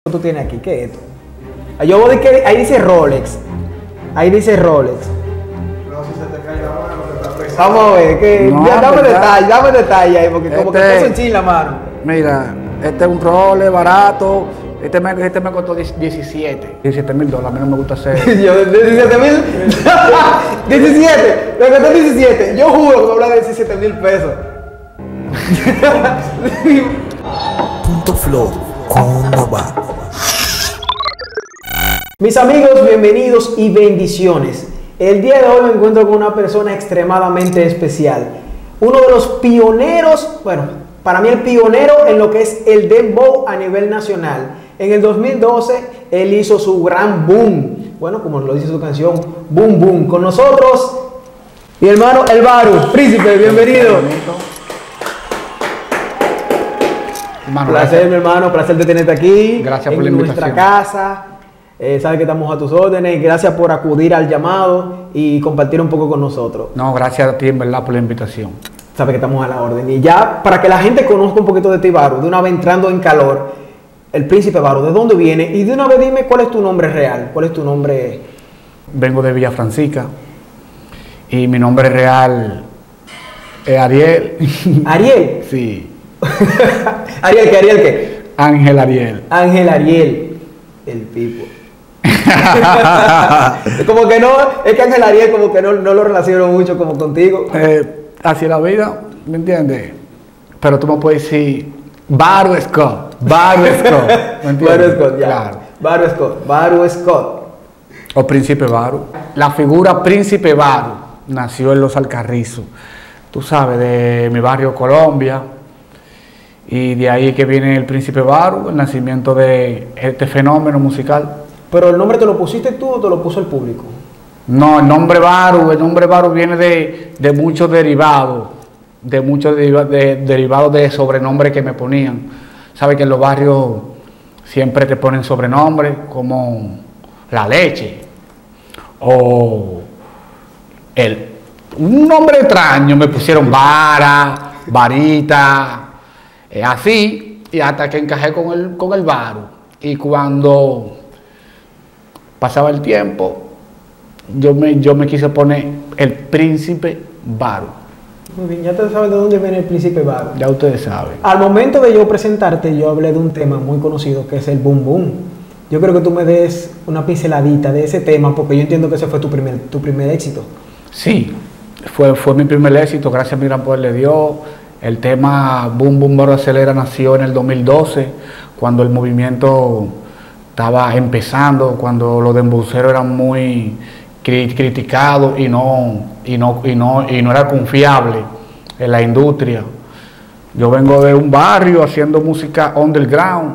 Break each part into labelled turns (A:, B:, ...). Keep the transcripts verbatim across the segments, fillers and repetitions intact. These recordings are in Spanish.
A: tú tienes aquí? ¿Qué es esto? Yo voy a decir que ahí dice Rolex. Ahí dice Rolex.
B: No, si se te cae la mano, te está pesado.
A: Vamos a ver, que
C: No,
A: ya, dame
C: ¿verdad?
A: detalle, dame detalle ahí, porque como
C: Este-
A: que te hacen chin la mano.
C: Mira, este es un role barato. Este me, este me costó diecisiete. diecisiete mil dólares. A mí no me gusta hacer.
A: Yo, diecisiete mil. diecisiete. Lo que está diecisiete. Yo juro que me habla de diecisiete mil pesos.
D: Punto Flow con Nova.
A: Mis amigos, bienvenidos y bendiciones. El día de hoy me encuentro con una persona extremadamente especial. Uno de los pioneros, bueno, para mí el pionero en lo que es el dembow a nivel nacional. En el dos mil doce, él hizo su gran boom. Bueno, como lo dice su canción, Boom Boom. Con nosotros, mi hermano El Baru. Príncipe, bienvenido.
C: Hermano,
A: Placer,
C: gracias.
A: mi hermano, placer de tenerte aquí.
C: Gracias por
A: en
C: la
A: nuestra
C: invitación.
A: casa. Eh, sabes que estamos a tus órdenes. Gracias por acudir al llamado y compartir un poco con nosotros.
C: No, gracias a ti en verdad por la invitación.
A: Sabes que estamos a la orden. Y ya, para que la gente conozca un poquito de ti, Baru, de una vez entrando en calor, el Príncipe Baru, ¿de dónde viene? Y de una vez dime cuál es tu nombre real. ¿Cuál es tu nombre?
C: Vengo de Villa Francisca y mi nombre real es Ariel.
A: Ariel.
C: Sí,
A: Ariel, ¿qué? Ariel, ¿qué?
C: Ángel Ariel.
A: Ángel Ariel. El Pipo. Como que no, es que Ángel Ariel como que no, no lo relaciono mucho como contigo.
C: Eh, hacia la vida, ¿me entiendes? Pero tú me puedes decir Baru Scott, Baru Scott, ¿me entiendes?
A: Baru Scott, ya.
C: Claro.
A: Baru Scott, Baru Scott.
C: O Príncipe Baru. La figura Príncipe Baru nació en Los Alcarrizos, tú sabes, de mi barrio Colombia. Y de ahí que viene el Príncipe Baru, el nacimiento de este fenómeno musical.
A: Pero el nombre te lo pusiste tú o te lo puso el público.
C: No, el nombre Baru, el nombre Baru viene de, de muchos derivados, de muchos deriva- de- derivados de sobrenombres que me ponían. Sabes que en los barrios siempre te ponen sobrenombres como La Leche o el, un nombre extraño, me pusieron Vara, Varita, eh, así, y hasta que encajé con el, con el Baru. Y cuando pasaba el tiempo, yo me, yo me quise poner el Príncipe Baru.
A: Muy bien, ya te sabes de dónde viene el Príncipe Baru.
C: Ya ustedes saben.
A: Al momento de yo presentarte, yo hablé de un tema muy conocido que es el boom boom. Yo creo que tú me des una pinceladita de ese tema porque yo entiendo que ese fue tu primer, tu primer éxito.
C: Sí, fue, fue mi primer éxito, gracias a mi gran poder de Dios. El tema Boom Boom Baru Acelera nació en el dos mil doce, cuando el movimiento estaba empezando, cuando los dembowceros eran muy cri- criticados y no, y, no, y, no, y no era confiable en la industria. Yo vengo de un barrio haciendo música underground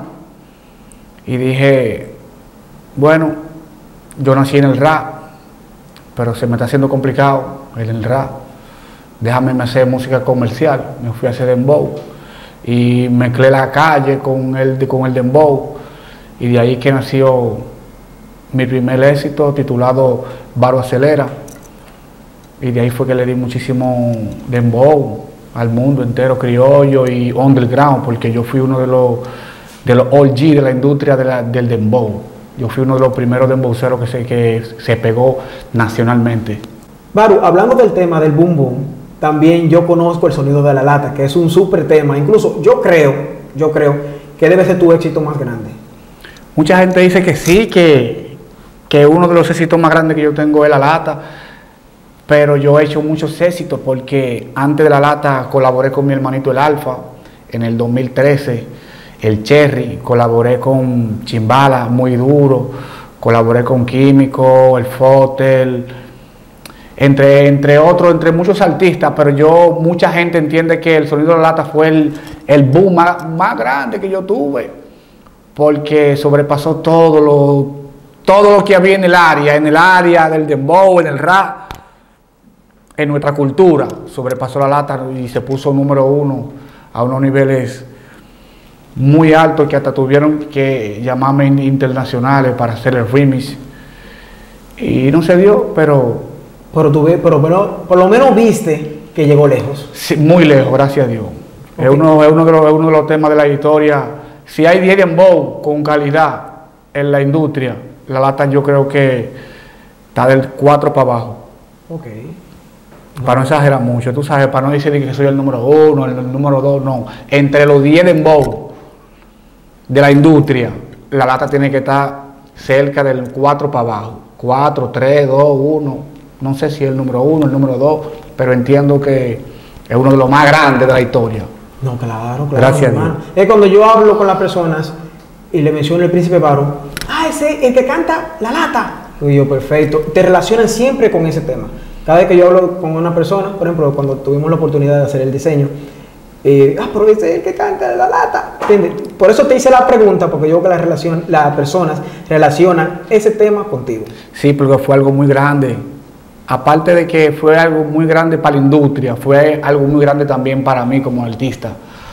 C: y dije, bueno, yo nací en el rap, pero se me está haciendo complicado en el rap. Déjame hacer música comercial. Me fui a hacer dembow y mezclé la calle con el, con el dembow. Y de ahí que nació mi primer éxito titulado Baru Acelera. Y de ahí fue que le di muchísimo dembow al mundo entero, criollo y underground, porque yo fui uno de los, de los O G de la industria de la, del dembow. Yo fui uno de los primeros dembowceros que se, que se pegó nacionalmente.
A: Baru, hablando del tema del boom boom, también yo conozco el sonido de la lata, que es un súper tema. Incluso yo creo, yo creo que debe ser tu éxito más grande.
C: Mucha gente dice que sí, que, que uno de los éxitos más grandes que yo tengo es La Lata, pero yo he hecho muchos éxitos porque antes de La Lata colaboré con mi hermanito El Alfa en el dos mil trece, el Cherry, colaboré con Chimbala, Muy Duro, colaboré con Químico, El Fotel, entre, entre otros, entre muchos artistas, pero yo, mucha gente entiende que el sonido de La Lata fue el, el boom más, más grande que yo tuve, porque sobrepasó todo lo, todo lo que había en el área, en el área del dembow, en el rap, en nuestra cultura. Sobrepasó La Lata y se puso número uno a unos niveles muy altos que hasta tuvieron que llamarme internacionales para hacer el remix. Y no se dio, pero...
A: Pero, tú, ve- pero, pero por lo menos viste que llegó lejos.
C: sí, muy lejos, gracias a Dios.
A: Ok.
C: Es, uno, es, uno de los, es uno de los temas de la historia si hay diez dembow con calidad en la industria, la lata yo creo que está del cuatro para abajo.
A: Ok.
C: Para no exagerar mucho, tú sabes, para no decir que soy el número uno, el, el número dos, no. Entre los diez dembow de la industria, la lata tiene que estar cerca del cuatro para abajo. cuatro, tres, dos, uno. No sé si es el número uno, el número dos, pero entiendo que es uno de los más grandes de la historia.
A: No, claro, claro.
C: Gracias,
A: hermano. Es cuando yo hablo con las personas y le menciono el Príncipe Paro, ah, ese, el que canta La Lata. Y yo, perfecto. Te relacionan siempre con ese tema. Cada vez que yo hablo con una persona, por ejemplo, cuando tuvimos la oportunidad de hacer el diseño, eh, ah, pero ese es el que canta La Lata. ¿Entiendes? Por eso te hice la pregunta, porque yo creo que la relación, las personas relacionan ese tema contigo.
C: Sí, porque fue algo muy grande. Aparte de que fue algo muy grande para la industria, fue algo muy grande también para mí como artista.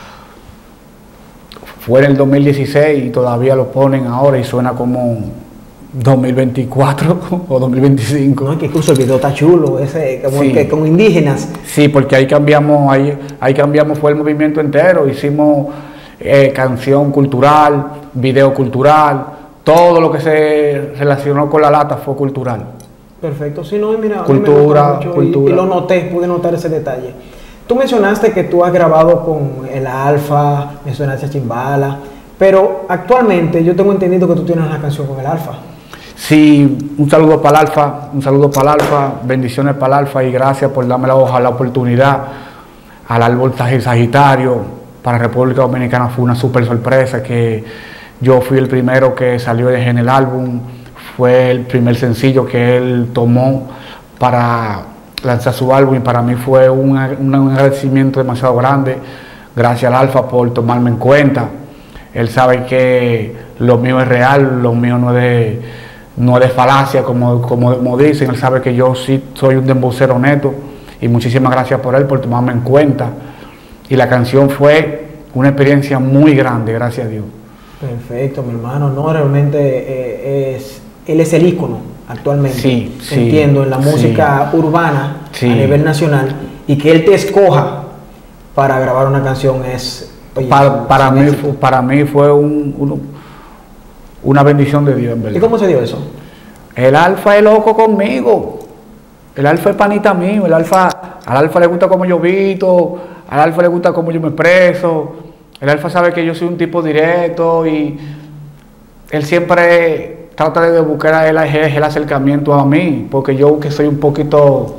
C: Fue en el dos mil dieciséis y todavía lo ponen ahora y suena como dos mil veinticuatro o dos mil veinticinco.
A: No, es que incluso el video está chulo, ese, como,
C: Sí.
A: que, como indígenas.
C: Sí, porque ahí cambiamos, ahí, ahí cambiamos, fue el movimiento entero, hicimos eh, canción cultural, video cultural, todo lo que se relacionó con la lata fue cultural.
A: Perfecto, sí, no, mira, a mí me
C: Cultura,
A: gusta mucho
C: cultura.
A: Y, y lo noté, pude notar ese detalle. Tú mencionaste que tú has grabado con el Alfa, mencionaste a Chimbala, pero actualmente yo tengo entendido que tú tienes una canción con el Alfa.
C: Sí, un saludo para el Alfa, un saludo para el Alfa, bendiciones para el Alfa y gracias por darme la, hoja, la oportunidad al árbol Sagitario. Para República Dominicana fue una súper sorpresa que yo fui el primero que salió en el álbum, fue el primer sencillo que él tomó para lanzar su álbum y para mí fue un, un, un agradecimiento demasiado grande. Gracias al Alfa por tomarme en cuenta. Él sabe que lo mío es real, lo mío no es de, no es de falacia, como, como, como dicen. Él sabe que yo sí soy un dembocero neto y muchísimas gracias por él, por tomarme en cuenta. Y la canción fue una experiencia muy grande, gracias a Dios.
A: Perfecto, mi hermano. No, realmente eh, es, él es el ícono actualmente.
C: Sí, sí,
A: entiendo, en la música
C: sí.
A: urbana
C: Sí.
A: a nivel nacional. Y que él te escoja para grabar una canción es... Oye,
C: Para, para,
A: es un
C: mí,
A: éxito.
C: fu- para mí fue un, un- una bendición de Dios, en verdad.
A: ¿Y cómo se dio eso?
C: El Alfa es loco conmigo. El Alfa es panita mío. El Alfa, al Alfa le gusta cómo yo visto. Al Alfa le gusta cómo yo me expreso. El Alfa sabe que yo soy un tipo directo y él siempre trata de buscar a él el acercamiento a mí, porque yo que soy un poquito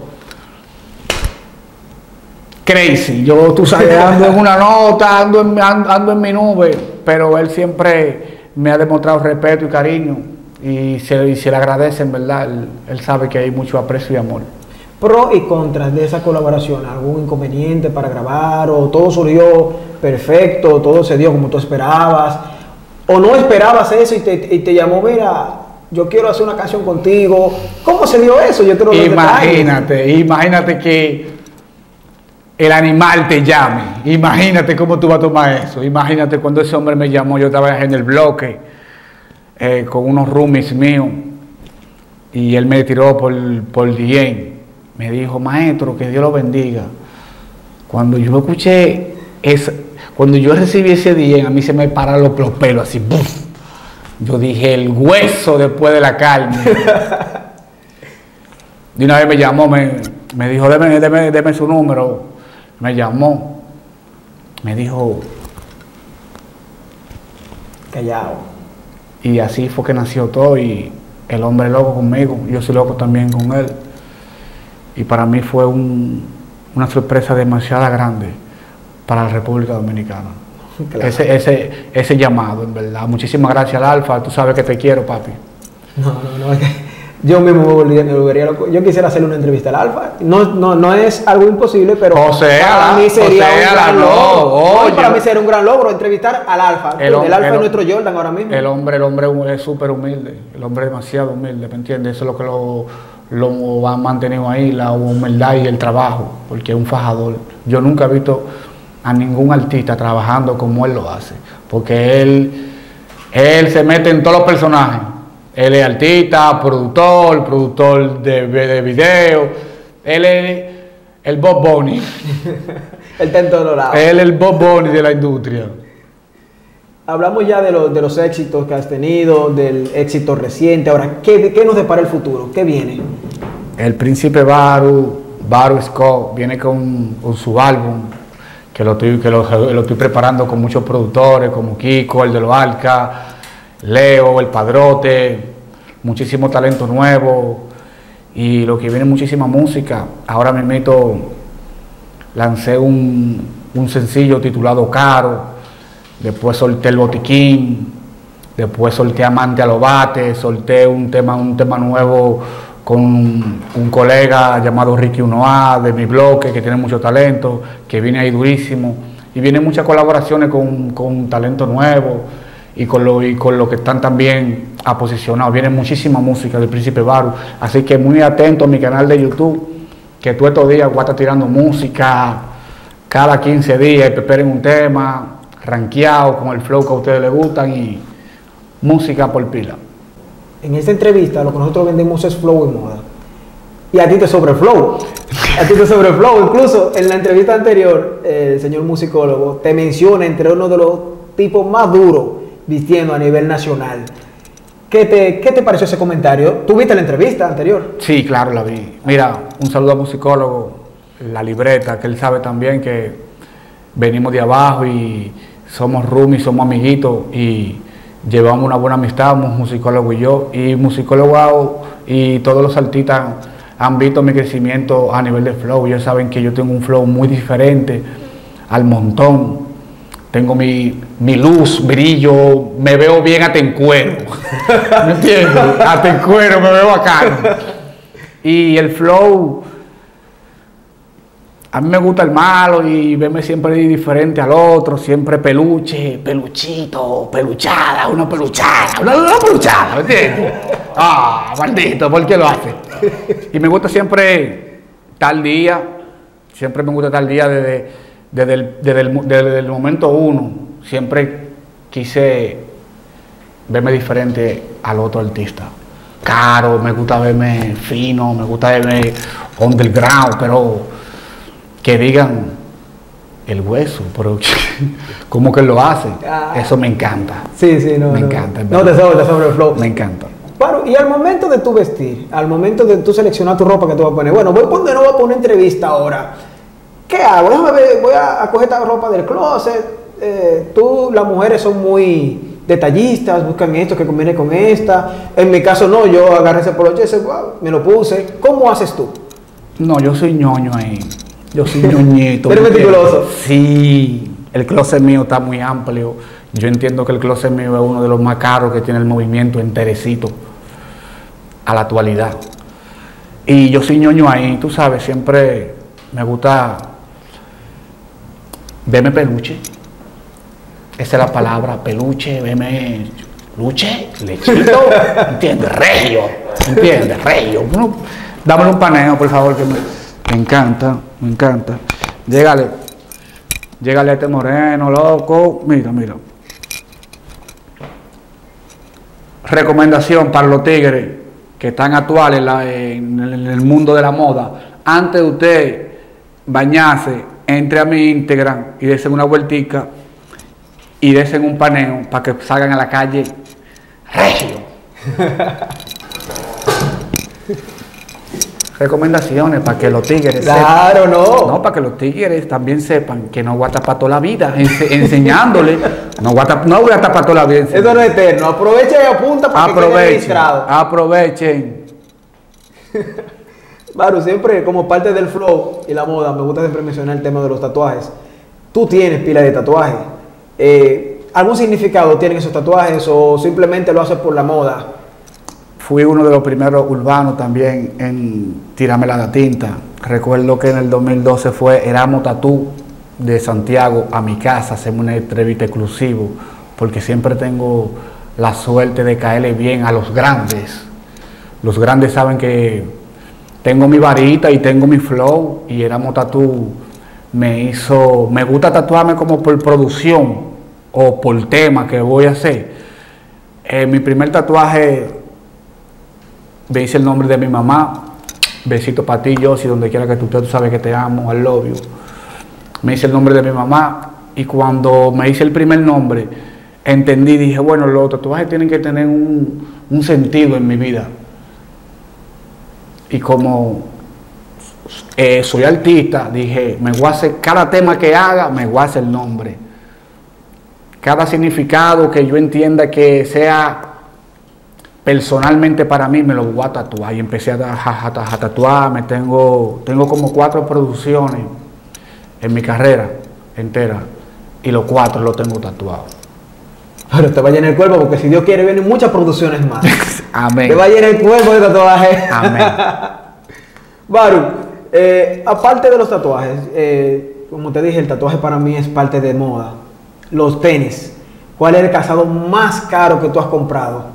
C: crazy, yo tú sabes, ando en una nota, ando en, ando, ando en mi nube, pero él siempre me ha demostrado respeto y cariño y se, y se le agradece, en verdad. Él, él sabe que hay mucho aprecio y amor.
A: Pro y contras de esa colaboración, ¿algún inconveniente para grabar o todo surgió perfecto, todo se dio como tú esperabas o no esperabas eso y te, y te llamó, mira, yo quiero hacer una canción contigo? ¿Cómo se dio eso? Yo quiero los
C: Imagínate,
A: detalles.
C: imagínate que el animal te llame, imagínate cómo tú vas a tomar eso, imagínate cuando ese hombre me llamó, yo estaba en el bloque eh, con unos roomies míos y él me tiró por, por D M. Me dijo, maestro, que Dios lo bendiga. Cuando yo escuché, esa, cuando yo recibí ese D M, a mí se me pararon los, los pelos así. ¡Buf! Yo dije, el hueso después de la carne. De una vez me llamó, me, me dijo, deme, deme, deme su número. Me llamó, me dijo,
A: Callao.
C: y así fue que nació todo. Y el hombre loco conmigo, yo soy loco también con él. Y para mí fue un, una sorpresa demasiado grande para la República Dominicana.
A: Claro.
C: Ese, ese, ese llamado, en verdad. Muchísimas gracias al Alfa, tú sabes que te quiero, papi.
A: No, no, no, es que yo mismo me volvería, me volvería loco. Yo quisiera hacerle una entrevista al Alfa. No, no, no es algo imposible, pero
C: O sea,
A: para mí sería
C: o sea,
A: un gran
C: no,
A: logro. No, y
C: oye.
A: para mí sería un gran logro entrevistar al Alfa. El,
C: hom-
A: Alfa
C: el
A: es
C: hom-
A: nuestro Jordan ahora mismo.
C: El hombre, el hombre es súper humilde, el hombre es demasiado humilde, ¿me entiendes? Eso es lo que lo, lo han mantenido ahí, la humildad y el trabajo, porque es un fajador. Yo nunca he visto a ningún artista trabajando como él lo hace, porque él, él se mete en todos los personajes. Él es artista, productor, productor de, de video, él es el Bob Bunny,
A: Él está en todos lados.
C: él es el Bob Bunny de la industria.
A: hablamos ya de, lo, de los éxitos que has tenido, del éxito reciente. Ahora, ¿qué, qué nos depara el futuro? ¿Qué viene?
C: El Príncipe Baru, Baru Scott, viene con, con su álbum, que, lo estoy, que lo, lo estoy preparando con muchos productores, como Kiko, el de los Alca, Leo, el Padrote, muchísimo talento nuevo, y lo que viene muchísima música. Ahora mismo lancé un, un sencillo titulado Caro, después solté El Botiquín, después solté Amante a los Bates, solté un tema, un tema nuevo con un colega llamado Ricky Unoa de mi bloque, que tiene mucho talento, que viene ahí durísimo, y vienen muchas colaboraciones con, con talento nuevo y con, lo, y con lo que están también aposicionados. Viene muchísima música del Príncipe Baru, así que muy atento a mi canal de YouTube, que todos estos días voy a estar tirando música cada quince días, y preparen un tema rankeado con el flow que a ustedes les gustan, y música por pila.
A: En esta entrevista lo que nosotros vendemos es flow y moda. Y a ti te sobre flow. A ti te sobre flow. Incluso en la entrevista anterior, el señor musicólogo te menciona entre uno de los tipos más duros vistiendo a nivel nacional. ¿Qué te, qué te pareció ese comentario? ¿Tú viste la entrevista anterior?
C: Sí, claro, la vi. Mira, un saludo al musicólogo, la libreta, que él sabe también que venimos de abajo y somos roomies, somos amiguitos, y llevamos una buena amistad, un musicólogo y yo, y musicólogo y todos los artistas han visto mi crecimiento a nivel de flow. Ellos saben que yo tengo un flow muy diferente al montón, tengo mi, mi luz, brillo, me veo bien hasta en cuero, ¿me entiendes? Hasta en cuero me veo bacano. Y el flow, a mí me gusta el malo y verme siempre diferente al otro, siempre peluche, peluchito, peluchada, una peluchada, una, una peluchada, ¿me entiendes? Ah, maldito, ¿por qué lo hace? Y me gusta siempre tal día, siempre me gusta tal día desde, desde, el, desde, el, desde el momento uno, siempre quise verme diferente al otro artista. Caro, me gusta verme fino, me gusta verme underground, pero que digan el hueso, pero ¿cómo que lo hace? Ah, eso me encanta.
A: Sí, sí, no.
C: Me
A: no,
C: encanta.
A: No te sobra, te sobra el flow.
C: Me encanta.
A: Claro, y al momento de tu vestir, al momento de tú seleccionar tu ropa que tú vas a poner, bueno, voy a poner, no voy a poner una entrevista ahora. ¿Qué hago? Déjame ver, voy a, a coger esta ropa del closet. Eh, tú, las mujeres son muy detallistas, buscan esto que combine con esta. En mi caso no, yo agarré ese poloche, ese, wow, me lo puse. ¿Cómo haces tú?
C: No, yo soy ñoño ahí. Yo soy ñoñito.
A: ¿Eres meticuloso?
C: Sí, el closet mío está muy amplio. Yo entiendo que el closet mío es uno de los más caros que tiene el movimiento enterecito a la actualidad. Y yo soy ñoño ahí, tú sabes, siempre me gusta verme peluche. Esa es la palabra, peluche, verme luche, lechito, ¿entiendes? Regio, ¿entiendes? Regio. Bueno, dámelo un paneo, por favor, que me, me encanta, me encanta. Llégale, llégale a este moreno, loco. Mira, mira. Recomendación para los tigres que están actuales en, la, en, el, en el mundo de la moda. Antes de usted bañarse, entre a mi Instagram y desen una vueltica y desen un paneo para que salgan a la calle regio. Recomendaciones para que los tigres
A: claro,
C: sepan,
A: no.
C: no, para que los tigres también sepan que no voy a tapar toda la vida ense enseñándole, no voy a tapar, no voy a tapar toda la vida.
A: Eso no es eterno, aprovecha y apunta para que quede registrado.
C: Aprovechen.
A: Baru, siempre como parte del flow y la moda, me gusta siempre mencionar el tema de los tatuajes. Tú tienes pila de tatuajes. Eh, ¿Algún significado tienen esos tatuajes o simplemente lo haces por la moda?
C: Fui uno de los primeros urbanos también en tirarme la tinta. Recuerdo que en el dos mil doce fue Erasmo Tatú de Santiago a mi casa, hacemos una entrevista exclusiva, porque siempre tengo la suerte de caerle bien a los grandes. Los grandes saben que tengo mi varita y tengo mi flow, y Erasmo Tatú me hizo, me gusta tatuarme como por producción o por tema que voy a hacer. Eh, mi primer tatuaje me hice el nombre de mi mamá, besito para ti, Josie, donde quiera que tú estés, tú sabes que te amo, I love you. Me hice el nombre de mi mamá, y cuando me hice el primer nombre, entendí, dije, bueno, los tatuajes tienen que tener un, un sentido en mi vida. Y como eh, soy artista, dije, me voy a hacer, cada tema que haga, me voy a hacer el nombre. Cada significado que yo entienda que sea personalmente para mí, me lo voy a tatuar. Y empecé a, a, a, a tatuarme, tengo, tengo como cuatro producciones en mi carrera entera. Y los cuatro los tengo tatuados.
A: Pero te va a llenar el cuerpo porque si Dios quiere vienen muchas producciones más.
C: Amén.
A: Te va a llenar el cuerpo de tatuajes.
C: Amén.
A: Baru, eh, aparte de los tatuajes, eh, como te dije, el tatuaje para mí es parte de moda. Los tenis. ¿Cuál es el calzado más caro que tú has comprado?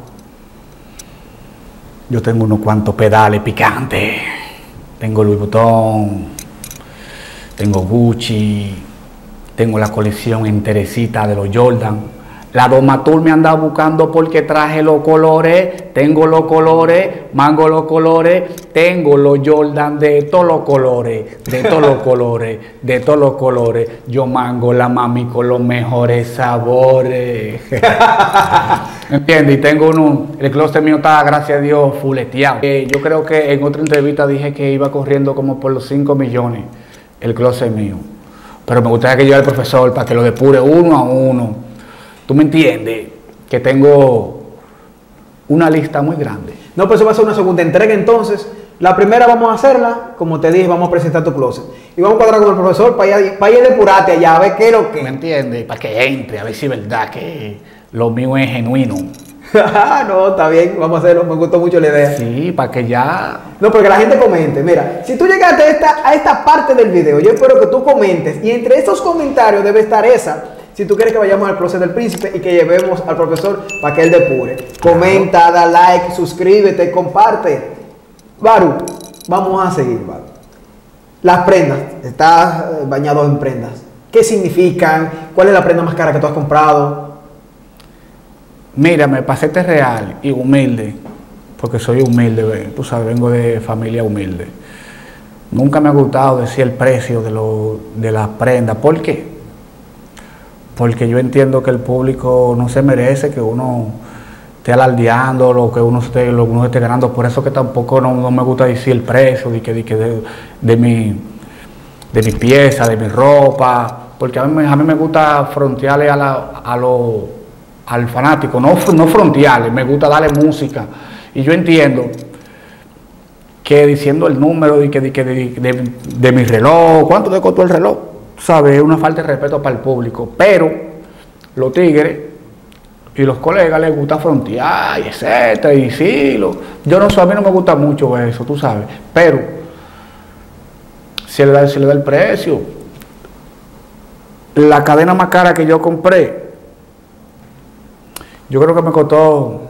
C: Yo tengo unos cuantos pedales picantes. Tengo Louis Vuitton, tengo Gucci, tengo la colección enterecita de los Jordan. La Domatur me anda buscando porque traje los colores, tengo los colores, mango los colores, tengo los Jordan de todos los colores, de todos los colores, de todos los colores. Yo mango la mami con los mejores sabores. ¿Me entiendes? Y tengo uno, el closet mío está, gracias a Dios, fuleteado. Eh, yo creo que en otra entrevista dije que iba corriendo como por los cinco millones el closet mío. Pero me gustaría que yo al profesor para que lo depure uno a uno. ¿Tú me entiendes? Que tengo una lista muy grande.
A: No, pues eso va a ser una segunda entrega entonces. La primera vamos a hacerla, como te dije, vamos a presentar tu closet. Y vamos a cuadrar con el profesor para ir, para ir a depurarte allá, a ver qué es lo que.
C: ¿Me entiendes? Para que entre, a ver si es verdad que lo mío es genuino.
A: No, está bien, vamos a hacerlo, me gustó mucho la idea.
C: Sí, para que ya...
A: No, porque la gente comente. Mira, si tú llegaste a esta, a esta parte del video, yo espero que tú comentes. Y entre estos comentarios debe estar esa. Si tú quieres que vayamos al closet del príncipe y que llevemos al profesor para que él depure. Comenta, da like, suscríbete, comparte. Baru, vamos a seguir, Baru. Las prendas, estás bañado en prendas. ¿Qué significan? ¿Cuál es la prenda más cara que tú has comprado?
C: Mira, me pasé este real y humilde, porque soy humilde, tú sabes, vengo de familia humilde. Nunca me ha gustado decir el precio de, lo, de las prendas. ¿Por qué? Porque yo entiendo que el público no se merece que uno esté alardeando lo que uno esté, lo que uno esté ganando. Por eso que tampoco no, no me gusta decir el precio de, que, de, que de, de, mi, de mi pieza, de mi ropa. Porque a mí, a mí me gusta frontearle a, la, a lo, al fanático, no, no frontearle, me gusta darle música. Y yo entiendo que diciendo el número de, de, de, de, de mi reloj, ¿cuánto te costó el reloj? ¿Sabes? Es una falta de respeto para el público, pero los tigres y los colegas les gusta frontear y etcétera, y sí, lo, yo no sé, a mí no me gusta mucho eso, tú sabes, pero si le da, si le da el precio. La cadena más cara que yo compré, yo creo que me costó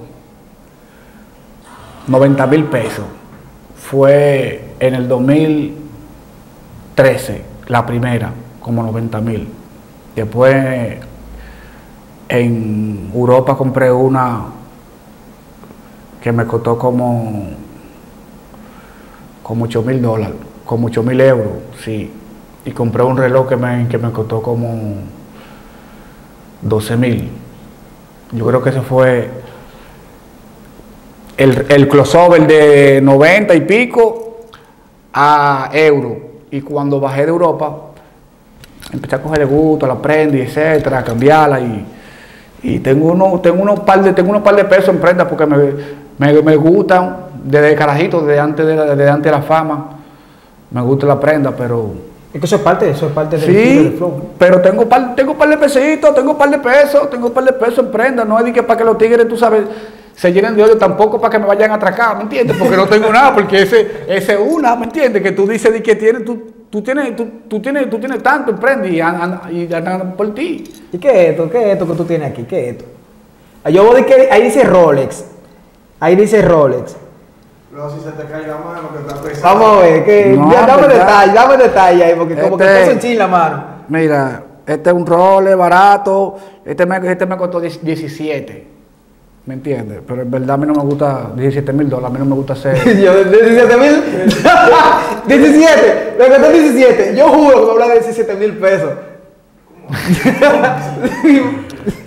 C: noventa mil pesos, fue en el dos mil trece, la primera, como noventa mil. Después en Europa compré una que me costó como como ocho mil dólares, como ocho mil euros, sí. Y compré un reloj que me, que me costó como doce mil. Yo creo que ese fue el, el crossover de noventa y pico a euro. Y cuando bajé de Europa, empecé a cogerle gusto a la prenda y etcétera, a cambiarla y, y tengo unos tengo unos par de tengo unos par de pesos en prendas porque me, me, me gustan desde carajito, desde antes de la, desde antes de la fama. Me gusta la prenda, pero
A: es que eso es parte, eso es parte del
C: sí,
A: estilo del flow.
C: Pero tengo par, tengo par de pesitos, tengo par de pesos, tengo par de pesos en prenda, no es de que para que los tigres, tú sabes, se llenen de odio, tampoco para que me vayan a atracar, ¿me entiendes? Porque no tengo nada, porque ese ese una, ¿me entiendes? Que tú dices de que tienes, tú, tú tienes, tú, tú tienes, tú tienes tanto en prenda y andan y andan por ti.
A: ¿Y qué es esto? ¿Qué es esto que tú tienes aquí? ¿Qué es esto? Yo voy de que ahí dice Rolex. Ahí dice Rolex.
B: Luego si se te cae la mano que está pesado.
A: Vamos a ver, que
C: No,
A: ya, dame
C: ¿verdad?
A: detalle, dame detalle ahí, porque como
C: Este-
A: que peso en chin la mano.
C: Mira, este es un role barato, este me, este me costó diecisiete, ¿me entiendes? Pero en verdad a mí no me gusta diecisiete mil dólares, a mí no me gusta hacer...
A: Yo, diecisiete mil. diecisiete. Lo que está diecisiete. Yo juro que me habla de diecisiete mil pesos.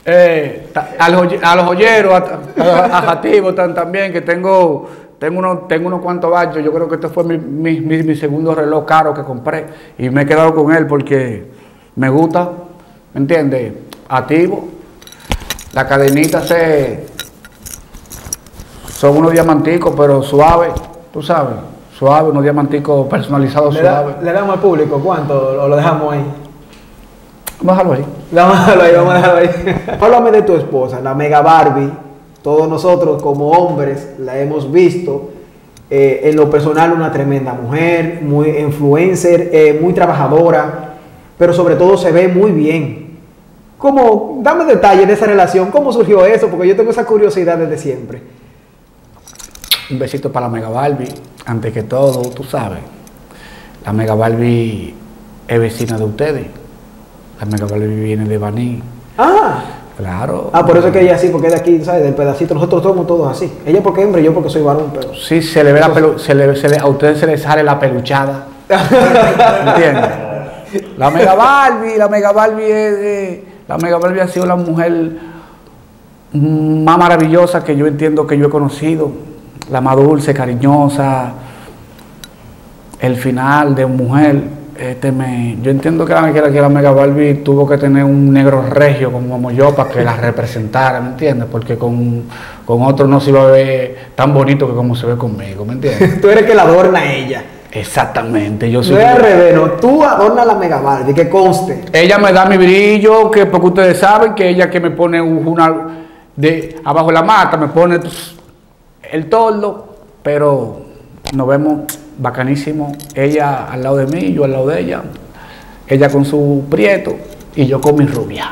C: Eh, ta- a, los, joye- a los joyeros, a, a, a Jativo tan- también, que tengo, tengo, unos, tengo unos cuantos bachos. Yo creo que este fue mi, mi, mi, mi segundo reloj caro que compré y me he quedado con él porque me gusta, ¿me entiendes? Activo. La cadenita se, son unos diamanticos, pero suaves, tú sabes, suaves, unos diamanticos personalizados
A: ¿Le, da-
C: suaves.
A: le damos al público cuánto o lo dejamos ahí?
C: Bájalo ahí.
A: Vamos a dejarlo ahí, vamos a dejarlo ahí. Háblame de tu esposa, la Mega Barbie. Todos nosotros como hombres la hemos visto. Eh, en lo personal una tremenda mujer, muy influencer, eh, muy trabajadora, pero sobre todo se ve muy bien. ¿Cómo? Dame detalles de esa relación, ¿cómo surgió eso? Porque yo tengo esa curiosidad desde siempre.
C: Un besito para la Mega Barbie, antes que todo, tú sabes. La Mega Barbie es vecina de ustedes. La Mega Barbie viene de Baní.
A: Ah,
C: Claro.
A: ah, por eso es que ella así, porque es de aquí, ¿sabes? Del pedacito. Nosotros somos todos así. Ella porque es hembra y yo porque soy varón, pero...
C: Sí, se le ve la pelu se le, se le- a ustedes se les sale la peluchada. ¿Entiendes? La Mega Barbie, la Mega Barbie es, eh, la Mega Barbie ha sido la mujer más maravillosa que yo entiendo que yo he conocido. La más dulce, cariñosa. El final de mujer. Este me, yo entiendo que la, que la- que la Mega Barbie tuvo que tener un negro regio como yo para que la representara, ¿me entiendes? Porque con, con otro no se iba a ver tan bonito que como se ve conmigo, ¿me entiendes?
A: Tú eres que la adorna a ella.
C: Exactamente, yo soy...
A: No es al revés, no. Tú adornas la Mega Barbie, que conste.
C: Ella me da mi brillo, que porque ustedes saben que ella que me pone un- una de abajo de la mata, me pone pss, el tordo, pero nos vemos bacanísimo. Ella al lado de mí, yo al lado de ella. Ella con su prieto y yo con mi rubia.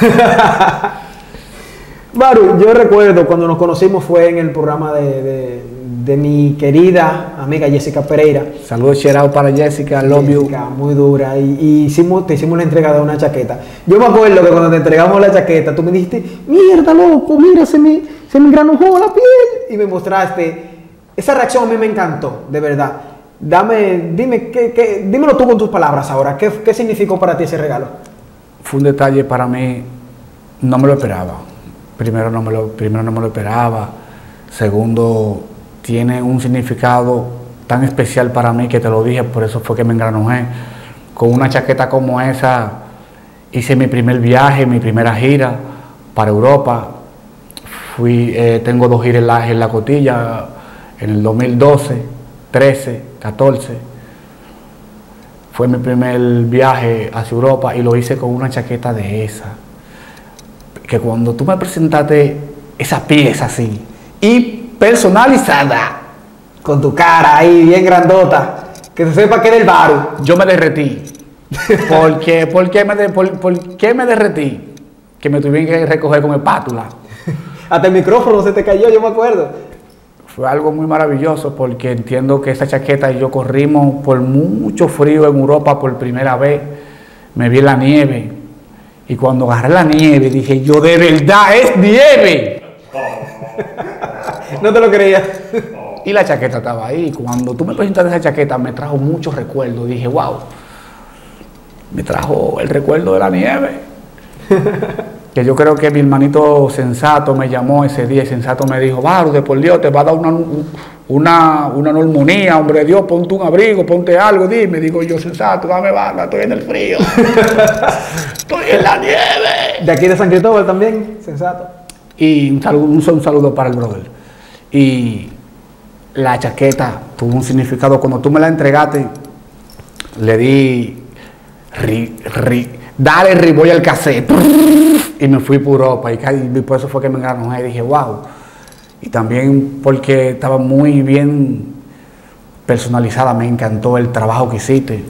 A: Baru, yo recuerdo cuando nos conocimos fue en el programa de, de, de mi querida amiga Jessica Pereira.
C: Saludos, Cherao para Jessica, love you.
A: Jessica, muy dura. Y, y hicimos, te hicimos la entrega de una chaqueta. Yo me acuerdo que cuando te entregamos la chaqueta, tú me dijiste, mierda, loco, mira, se me, se me engranujó la piel. Y me mostraste. Esa reacción a mí me encantó, de verdad. Dame, dime, ¿qué, qué, dímelo tú con tus palabras ahora. ¿Qué, qué significó para ti ese regalo?
C: Fue un detalle para mí, no me lo esperaba. Primero no me lo, primero no me lo esperaba. Segundo, tiene un significado tan especial para mí que te lo dije, por eso fue que me engranujé. Con una chaqueta como esa, hice mi primer viaje, mi primera gira para Europa. Fui, eh, tengo dos giras en la, en la cotilla, en el dos mil doce, trece, catorce. Fue mi primer viaje hacia Europa y lo hice con una chaqueta de esa. Que cuando tú me presentaste esa pieza así, y personalizada,
A: Con tu cara ahí, bien grandota. Que se sepa que es del Baru.
C: yo me derretí. ¿Por qué, por qué me, de- por, por qué me derretí? Que me tuvieron que recoger con espátula.
A: Hasta el micrófono se te cayó, yo me acuerdo.
C: Fue algo muy maravilloso porque entiendo que esa chaqueta y yo corrimos por mucho frío en Europa por primera vez. Me vi en la nieve. Y cuando agarré la nieve dije, yo de verdad es nieve.
A: No te lo creía.
C: Y la chaqueta estaba ahí. Cuando tú me presentaste esa chaqueta me trajo muchos recuerdos. Dije, wow, me trajo el recuerdo de la nieve. Que yo creo que mi hermanito Sensato me llamó ese día y Sensato me dijo, Baru, de por Dios, te va a dar una, una, una neumonía, hombre de Dios, ponte un abrigo, ponte algo, dime. Digo yo, Sensato, dame banda, estoy en el frío. Estoy en la nieve.
A: De aquí de San Cristóbal también, sensato.
C: Y un saludo, un, un saludo para el brother. Y la chaqueta tuvo un significado. Cuando tú me la entregaste, le di, ri, ri, dale riboy al cassette. Y me fui por Europa. Y, y por eso fue que me engranojé y dije, wow. Y también porque estaba muy bien personalizada. Me encantó el trabajo que hiciste.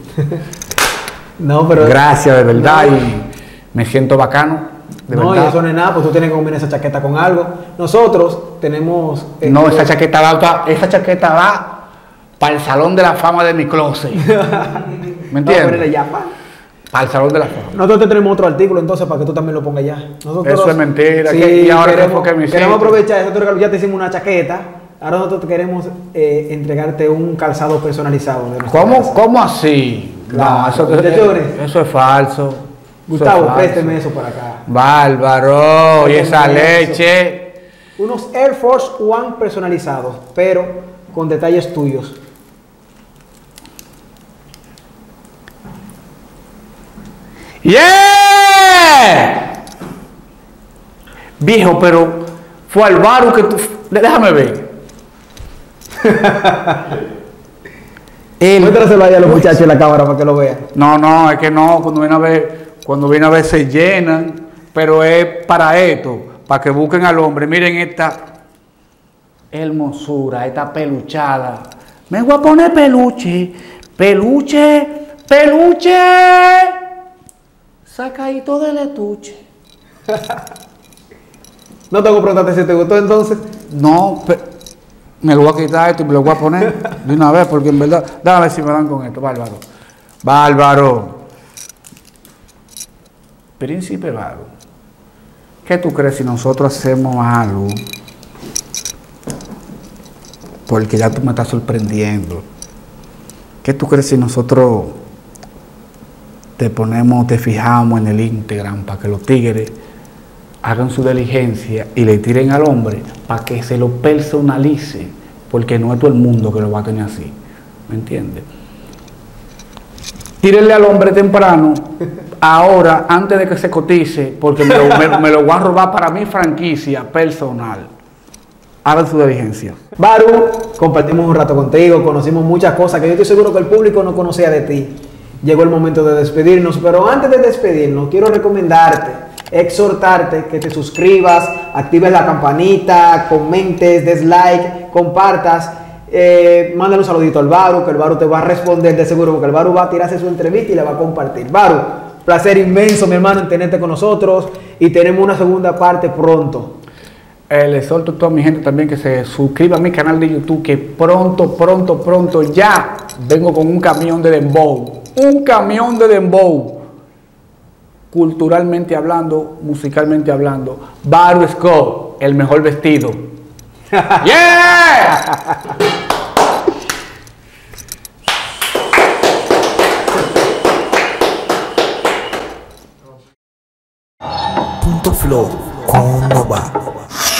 A: No, pero...
C: Gracias, de verdad.
A: No.
C: Y me siento bacano. De
A: no,
C: verdad.
A: y eso no es nada, pues tú tienes que combinar esa chaqueta con algo. Nosotros tenemos... eh,
C: No, esa chaqueta va, pa- esa chaqueta va para el salón de la fama de mi closet. ¿Me
A: Vamos a
C: entiendes?
A: ponerle ya, pa.
C: Para el salón de la fama.
A: Nosotros te tenemos otro artículo entonces para que tú también lo pongas ya. Nosotros,
C: Eso es mentira,
A: Sí,
C: que- y ahora
A: queremos,
C: qué fue que me
A: queremos
C: hiciste.
A: aprovechar eso, otro regalo. Ya te hicimos una chaqueta. Ahora nosotros queremos eh, entregarte un calzado personalizado. De nuestra
C: ¿Cómo,
A: casa.
C: ¿Cómo así?
A: Claro,
C: No, eso,
A: de
C: eso,
A: llores.
C: eso es falso.
A: Gustavo,
C: falso.
A: présteme eso para acá.
C: Bárbaro, y esa
A: Présteme eso.
C: leche.
A: Unos Air Force One personalizados, pero con detalles tuyos.
C: ¡Yeah! Viejo, pero fue Álvaro que tú. Déjame ver. Él-
A: Muéstraselo ahí a los muchachos en la cámara para que lo vean.
C: No, no, es que no, cuando viene a ver, cuando viene a ver se llenan, pero es para esto, para que busquen al hombre. Miren esta hermosura, esta peluchada. Me voy a poner peluche, peluche, peluche. Sacadito del estuche.
A: No tengo que preguntarte si te gustó entonces.
C: No, pe- me lo voy a quitar esto y me lo voy a poner de una vez, porque en verdad, déjame ver si me dan con esto, bárbaro. Bárbaro. Príncipe Bárbaro. ¿Qué tú crees si nosotros hacemos algo? Porque ya tú me estás sorprendiendo. ¿Qué tú crees si nosotros te ponemos, te fijamos en el Instagram para que los tigres hagan su diligencia y le tiren al hombre para que se lo personalice? Porque no es todo el mundo que lo va a tener así. ¿Me entiendes? Tírenle al hombre temprano, ahora, antes de que se cotice, porque me lo, me- me lo voy a robar para mi franquicia personal. Hagan su diligencia.
A: Baru, compartimos un rato contigo, conocimos muchas cosas que yo estoy seguro que el público no conocía de ti. Llegó el momento de despedirnos, pero antes de despedirnos, quiero recomendarte, exhortarte que te suscribas, actives la campanita, comentes, des like, compartas, eh, mándale un saludito al Baru, que el Baru te va a responder de seguro, porque el Baru va a tirarse su entrevista y la va a compartir. Baru, placer inmenso, mi hermano, en tenerte con nosotros y tenemos una segunda parte pronto.
C: Eh, les exhorto a toda mi gente también que se suscriba a mi canal de YouTube, que pronto, pronto, pronto ya vengo con un camión de dembow. Un camión de dembow. Culturalmente hablando, musicalmente hablando. Baru Scott, el mejor vestido. ¡Yeah!
D: Punto Flow con Nova.